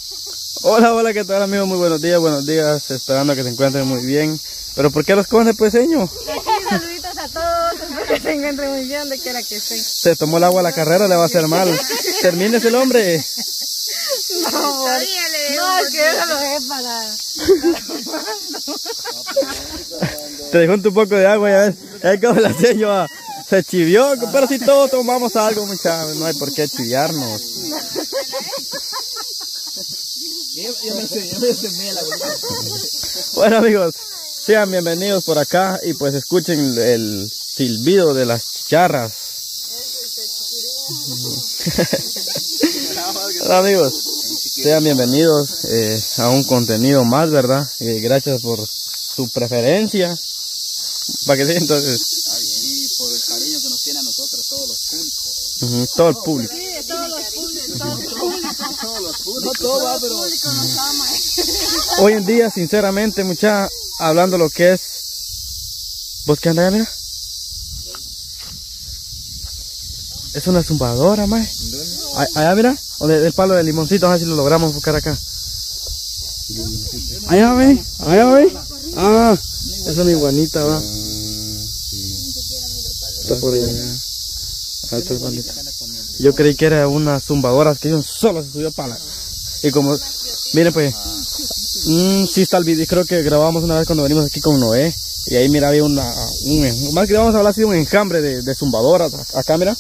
Hola, hola, ¿qué tal amigos? Muy buenos días, esperando que se encuentren muy bien. ¿Pero por qué los esconde, pues, señor? Saluditos a todos, espero que se encuentren muy bien, donde quiera que estén. Se tomó el agua a la carrera, le va a hacer mal. Termínese el hombre. No, es que eso lo es para... Te dejó un poco de agua, ya ves. Es como la señora se chivió, pero si todos tomamos algo, muchachos, no hay por qué chiviarnos. Bueno amigos, sean bienvenidos por acá y pues escuchen el silbido de las chicharras. Hola amigos, sean bienvenidos a un contenido más, ¿verdad? Gracias por su preferencia. Para que sí, entonces. Y por el cariño que nos tiene a nosotros, todos los públicos. Todo el público. Sí, de todos los públicos, Todos los públicos. No todo va, pero... nos ama. Hoy en día, sinceramente, mucha hablando lo que es. ¿Vos qué andas allá, mira? Es una zumbadora, mae. Allá, mira, donde el palo de limoncito, a ver si lo logramos buscar acá. Allá ve. Ah, es una iguanita, va. Está por allá. Ahí está el palito. Yo creí que era una zumbadora que solo se subió para. Y como, miren pues, sí está el video, creo que grabamos una vez cuando venimos aquí con Noé. Y ahí mira había más que vamos a hablar así de un enjambre de zumbadoras. Acá mira.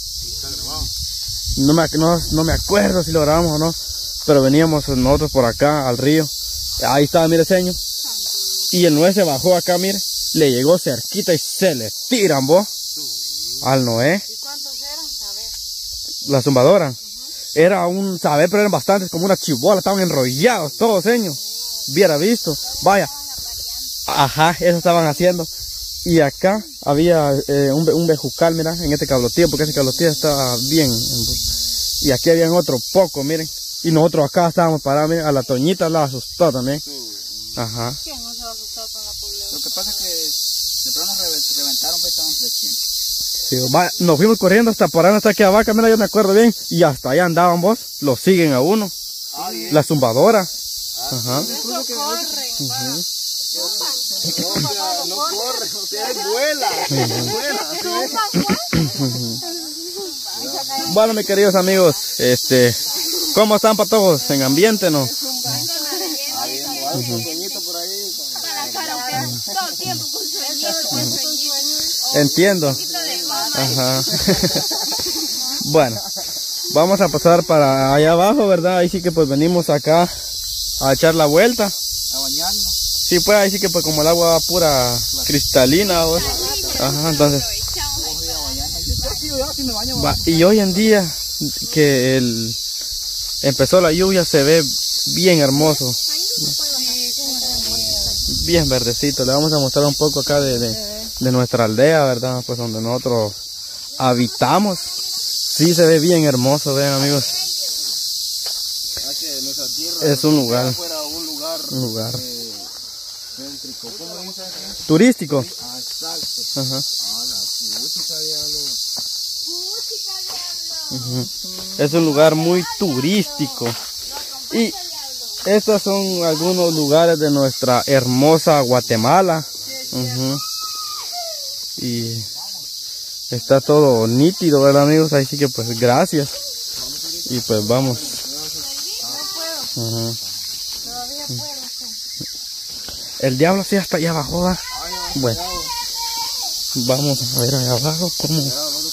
No me acuerdo si lo grabamos o no. Pero veníamos nosotros por acá al río. Ahí estaba, mire señor. Y el Noé se bajó acá, mire. Le llegó cerquita y se le tiran, vos. Al Noé. ¿Y cuántos eran? Saber. La zumbadora. Era un saber, pero eran bastantes, como una chibola. Estaban enrollados todos, señor. Viera visto. Vaya. Ajá, eso estaban haciendo. Y acá había un bejucal, mira, en este cablotillo, porque ese cablotillo estaba bien. Y aquí habían otro poco, miren. Y nosotros acá estábamos parados, miren. A la Toñita la asustó también. Ajá. ¿Quién no se va a asustar con la pulga? Lo que pasa es que de pronto reventaron, pues estaban creciendo. Sí, nos fuimos corriendo hasta parando hasta aquí a Vaca, mira, yo me acuerdo bien. Y hasta allá andaban vos. Lo siguen a uno. La zumbadora. Ajá. Eso corre, No corre, o sea, vuela. Bueno, mis queridos amigos, ¿cómo están para todos? ¿En ambiente, no? Por ahí. todo el tiempo con sueño. Entiendo. Ajá. Bueno, vamos a pasar para allá abajo, ¿verdad? Ahí sí que pues venimos acá a echar la vuelta. A bañarnos. Sí, pues ahí sí que pues como el agua pura cristalina, pues. Ajá, entonces. Y hoy en día que empezó la lluvia se ve bien hermoso. Bien verdecito. Le vamos a mostrar un poco acá de nuestra aldea, ¿verdad? Pues donde nosotros habitamos. Sí se ve bien hermoso, vean amigos. Es un lugar. Céntrico, ¿cómo dice? Turístico. Ah, exacto. Ajá. Ah, la puchica, diablo. Es un lugar muy turístico. Y estos son algunos lugares de nuestra hermosa Guatemala. Y está todo nítido, ¿verdad amigos? Ahí sí que pues gracias. Y pues vamos. El diablo sí hasta allá abajo, ¿va? Bueno, vamos a ver allá abajo cómo.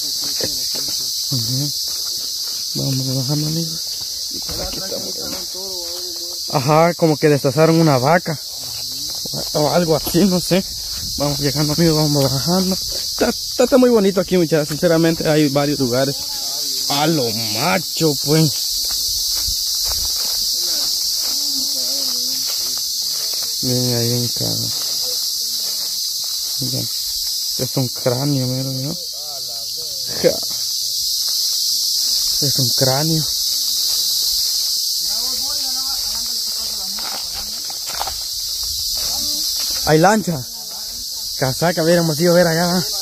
Vamos bajando, amigos. Aquí estamos. Ajá, como que destazaron una vaca o algo así, no sé. Vamos llegando, amigos, vamos bajando. Está muy bonito aquí, muchachos. Sinceramente hay varios lugares. A lo macho, pues. Miren ahí en cada. Miren. Es un cráneo, miren, ¿no? Ja. Es un cráneo. Hay lancha. Casaca, hubiéramos ido a ver allá. ¿Va?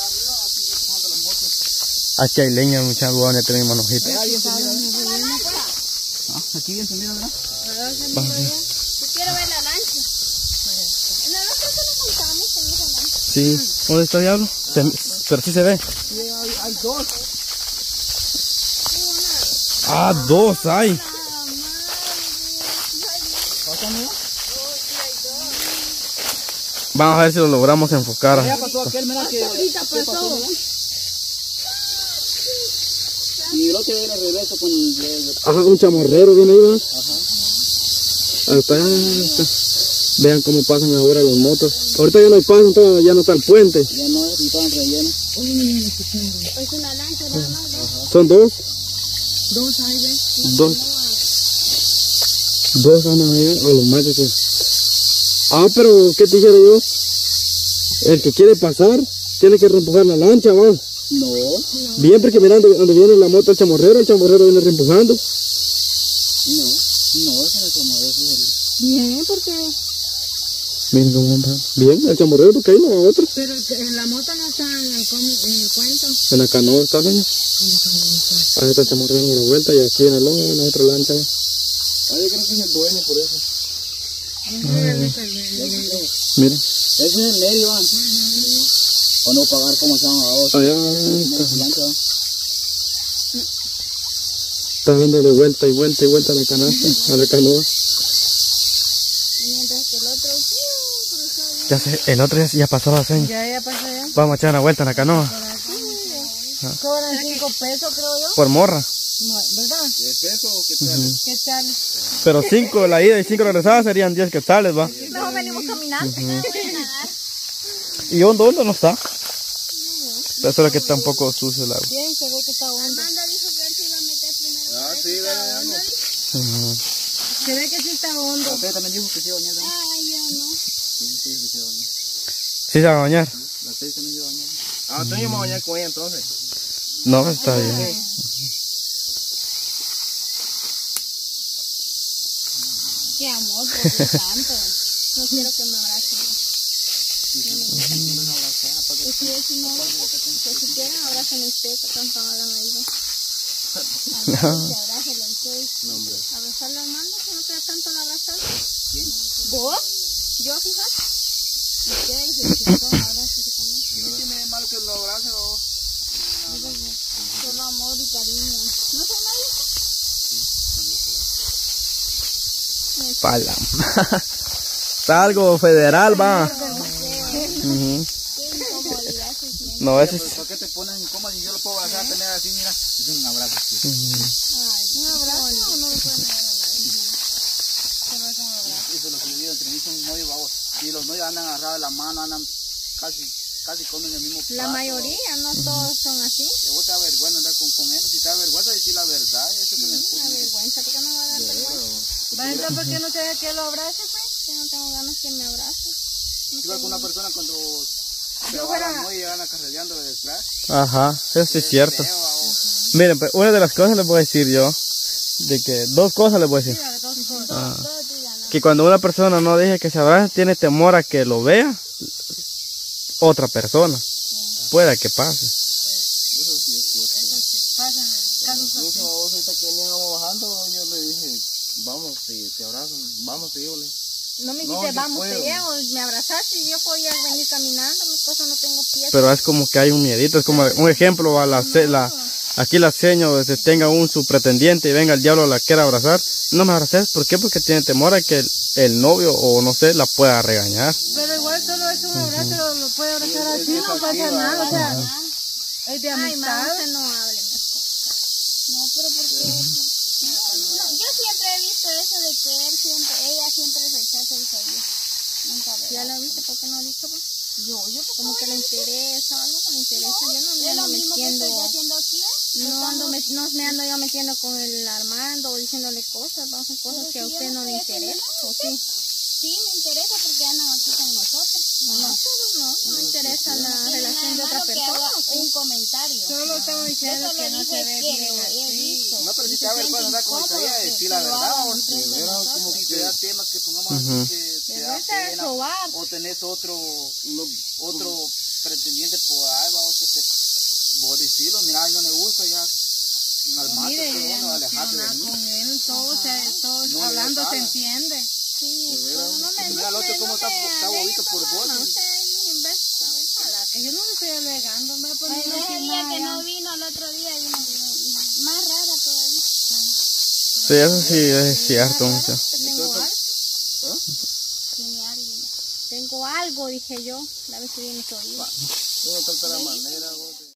Aquí hay leña, muchachos, ya tenemos manojita. Aquí bien se mira, ¿verdad? Yo quiero ver la lancha. Nosotros nos montamos en esa lancha. Sí. ¿Dónde está Diablo? Pero sí se ve. Sí, hay dos. Ah, dos hay. Vamos a ver si lo logramos enfocar. Ya pasó aquel, mira que... Ahorita pasó. Y el otro viene de regreso con el... Ajá, un chamorrero viene ahí, ¿verdad? Ajá. Hasta allá está. Vean cómo pasan ahora los motos. Ahorita ya no hay paso, ya no está el puente. Ya no es, y están rellenos. Es una lancha nada más. ¿Son dos? Dos ahí, ¿ves? Dos. Dos van a ir a los machos. Ah, pero ¿qué te dijera yo? El que quiere pasar tiene que reempujar la lancha, va. No. Bien, porque mirando donde viene la moto el chamorrero viene reempujando. No, ese no es como ese es el... Bien, porque... Miren cómo va. Bien, el chamorrero porque ahí no va otro. Pero la moto no está en el cuento. En la canoa está, señor. Ahí está el chamorrero en la vuelta y aquí en el lomo en la otra lancha. Ah, yo creo que es el dueño por eso. Miren. Ese es el medio, ¿van? O no pagar como se llama ahora. Allá está dándole vuelta y vuelta y vuelta a la canasta, a la canoa. Mientras que el otro... Ya sé, el otro ya pasó la seña. Ya pasó ya. Vamos a echar una vuelta en la canoa. Cobran 5 pesos, creo yo. Por morra. ¿Verdad? ¿Es eso o qué tal? ¿Qué tal? Pero 5 la ida y 5 regresadas serían 10 quetzales, va. Mejor venimos caminando. ¿Y hondo no está? Pero eso es que está un poco sucio el agua. Bien, se ve que está hondo. Amanda dijo que él se iba a meter primero. Ah, sí, veamos. Se ve que sí está hondo. Usted también dijo que se iba a bañar, ¿no? Ay, yo no. Sí, sí, que se iba a bañar. ¿Sí se va a bañar? La 6 también se iba a bañar. Ah, entonces yo me voy a bañar con ella entonces. No, está bien. Qué amor, por Dios santo. No quiero que me abracen. Pues si no, pues si quieren, abracen ustedes, que tanto hablan ahí. Abrácenlo ustedes. Abrazarlo al mando, que no sea tanto la abrazar. ¿Vos? ¿Yo, fíjate? Ustedes, si no, abrácense con él. ¿Qué tiene de malo que lo abrace o...? Solo amor y cariño. ¿No sé nadie? Pala. Está algo federal, va. No, ese es... ¿Por qué te pones incómodo si yo lo puedo abrazar, tener así, mira? Es un abrazo. Ay, ¿un abrazo o no le pueden dar a nadie? Solo es un abrazo. Eso es lo que le digo, entre mí son un novio, vamos. Y los novios andan agarrados de la mano, andan casi comen el mismo plato. La mayoría, no todos son así. Vos te da vergüenza andar con él, si te da vergüenza decir la verdad, eso que me Una vergüenza, ¿por qué no me va a dar vergüenza? Entonces, ¿por qué no te deja que lo abrace, pues? Yo no tengo ganas que me abrace. igual con una persona cuando se va la muy y van acarreando de detrás. Ajá, eso sí es cierto. Feo, Miren, pues, una de las cosas les voy a decir yo, de que dos cosas les voy a decir. Que cuando una persona no deja que se abrace, tiene temor a que lo vea otra persona. Pueda que pase. Incluso vos ahorita que veníamos bajando, yo le dije, vamos, te abrazo, vamos, te digo. No me No, dijiste, yo vamos, puedo. te llevo, me abrazaste y yo podía venir caminando, mis cosas no tengo pies. Pero es como que hay un miedito, es como un ejemplo, aquí la seño, tenga su pretendiente y venga el diablo la quiera abrazar. No me abraces, ¿por qué? Porque tiene temor a que el novio o no sé, la pueda regañar. Pero igual solo es un abrazo, lo puede abrazar así, no pasa nada, o sea, es de amistad. Ay, no hable mejor. No, pero porque... yo siempre he visto eso de que ella siempre rechaza y sabía. Nunca veo. ¿Ya la viste? ¿Por qué no ha dicho? Yo como que le interesa o algo que le interesa. Yo no me ando metiendo. ¿Es lo mismo que estoy haciendo aquí? No me ando yo metiendo con el Armando o diciéndole cosas. Son cosas que a usted no le interesa. ¿O sí? Sí, me interesa porque andan aquí con nosotros. No interesa la relación de otra persona. Un comentario. Solo estamos diciendo que no se ve bien así. No, pero si te da vergüenza andar con esa idea, decir la verdad, como que te da temas que pongamos así que te da pena, o tenés otro pretendiente por ahí, vos decirlo, mira, no me gusta, ya calmate, mire, pero bueno, alejate de mí. con él, todo hablando se entiende. Sí, Mira el otro cómo está bobito por vos. No sé, en vez, que yo no me estoy alegando, me voy a poner Ese día que no vino, el otro día vino más rara todavía. Sí, eso sí es cierto, muchacho. tengo algo. Tiene alguien. Tengo algo, dije yo. La vez que viene todavía. De otra manera, vos.